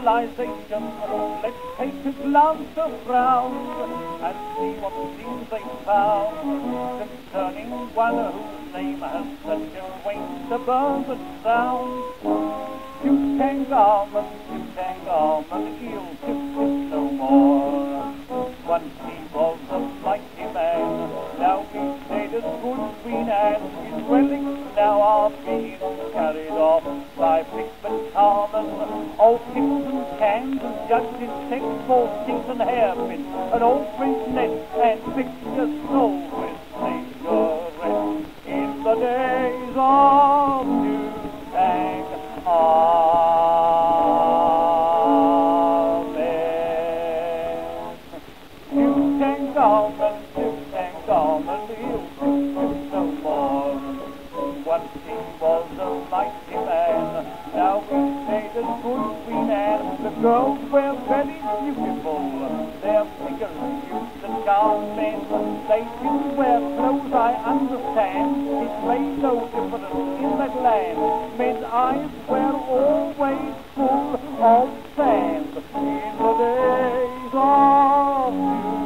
civilization. Let's take a glance around and see what things they found concerning one whose name has such a quaint suburban sound. Tut-ank-amen, Tut-ank-amen, he'll just no more. Once he was a mighty man, now he's made as good Queen Anne. His relics now are being carried off by P34. Old picks and cans and jugs in sex, false teeth and hairpins, an old French net and pictures sold with cigarettes. In the days of Tut-ank-amen, Tut-ank-amen, he'll just no more. Once he was a mighty man, now he's made as good Queen Anne. The girls were very beautiful, their figures used to charm men. They didn't wear clothes, I understand, it made no difference in that land. Men's eyes were always full of sand in the days of